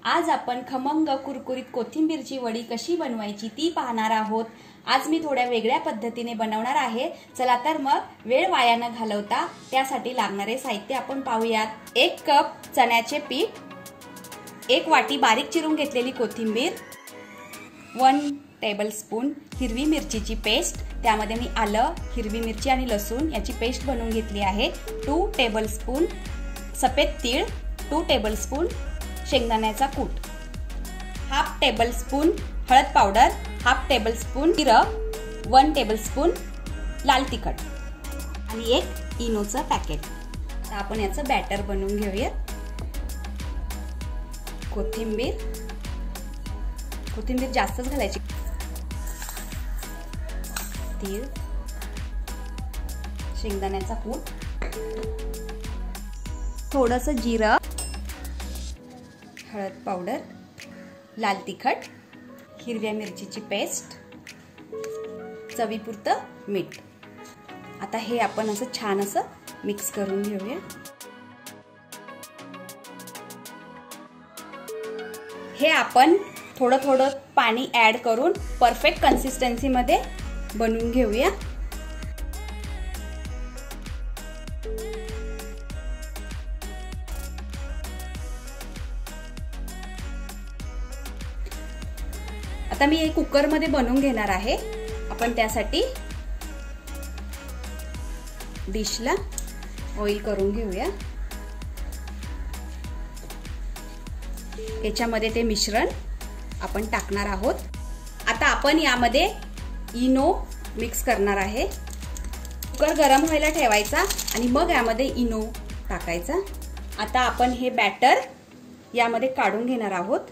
आज आपण खमंग कुरकुरीत कोथिंबीरची वडी कशी बनवायची ती पाहणार आहोत। आज मी थोड्या वेगळ्या पद्धतीने बनवणार आहे। चला तर मग वेळ वाया न घालवता त्यासाठी लागणारे साहित्य आपण पाहूयात। 1 कप चण्याचे पीठ, 1 वाटी बारीक चिरून घेतलेली कोथिंबीर, 1 टेबलस्पून हिरवी मिरचीची पेस्ट, त्यामध्ये मी आलं, हिरवी मिरची आणि लसूण याची पेस्ट बनवून घेतली आहे। 2 टेबलस्पून सफेद तीळ, 2 टेबलस्पून शेंगदाण्याचा कूट, हाफ टेबलस्पून हळद पावडर, हाफ टेबलस्पून जिरं, 1 टेबलस्पून लाल तिखट आणि 1 इनोचं पॅकेट। तर आपण याचं बॅटर बनवून घेऊया। कोथिंबीर जास्तच घालायची, तीळ, शेंगदाण्याचा कूट, थोडंसं जिरं, हळद पावडर, लाल तिखट, हिरव्या मिरचीची पेस्ट, चवीपुरतं मीठ। आता हे आपण असं छान असं मिक्स करून घेऊया। हे आपण थोडं थोडं पाणी ऍड करून परफेक्ट कन्सिस्टन्सी मध्ये बनवून घेऊया। आता मी हे कुकर मध्ये बनवून घेणार आहे। आपण त्यासाठी डिशला ऑइल करून घेऊया। याच्यामध्ये ते मिश्रण आपण टाकणार आहोत। आता आपण यामध्ये इनो मिक्स करणार आहे। कुकर गरम व्हायला ठेवायचा आणि मग यामध्ये इनो टाकायचा। आता आपण हे बॅटर यामध्ये काढून घेणार आहोत।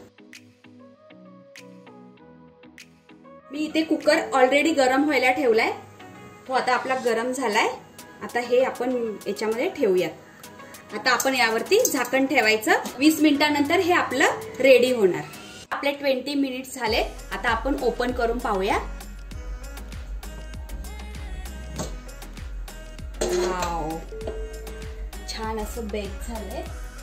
मी इथे कुकर ऑलरेडी गरम व्हायला ठेवलाय, तो आता आपला गरम झालाय। आता हे आपण याच्यामध्ये ठेवूयात। आता आपण यावरती झाकण ठेवायचं। 20 मिनिटांनंतर हे आपलं रेडी होणार। आपले 20 मिनिट्स झाले। आता आपण ओपन करून पाहूया। वाव, छान असं बेक झालंय।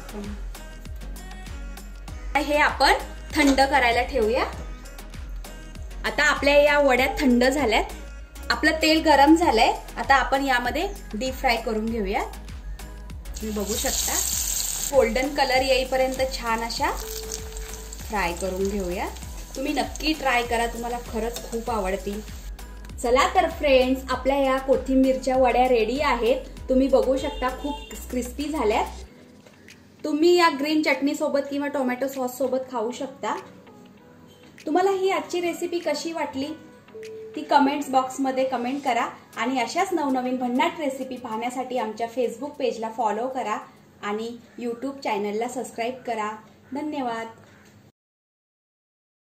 हे आपण थंड करायला ठेवूया। आता आपल्या या वड्या थंड झाल्यात, आपलं तेल गरम झालंय। आता आपण यामध्ये डीप फ्राय करून घेऊया। तुम्ही बघू शकता गोल्डन कलर येईपर्यंत छान अशा फ्राय करून घेऊया। तुम्ही नक्की ट्राय करा, तुम्हाला खरंच खूप आवडतील। चला तर फ्रेंड्स, आपल्या या कोथिंबीरच्या वड्या रेडी आहेत। तुम्ही बघू शकता खूप क्रिस्पी झाल्यात। तुम्ही या ग्रीन चटणी सोबत किंवा टोमॅटो सॉस सोबत खाऊ शकता। तुम्हाला ही आजची रेसिपी कशी वाटली ती कमेंट्स बॉक्समध्ये कमेंट करा आणि अशाच नवनवीन भन्नाट रेसिपी पाहण्यासाठी आमच्या फेसबुक पेजला फॉलो करा आणि यूट्यूब चॅनलला सबस्क्राईब करा। धन्यवाद।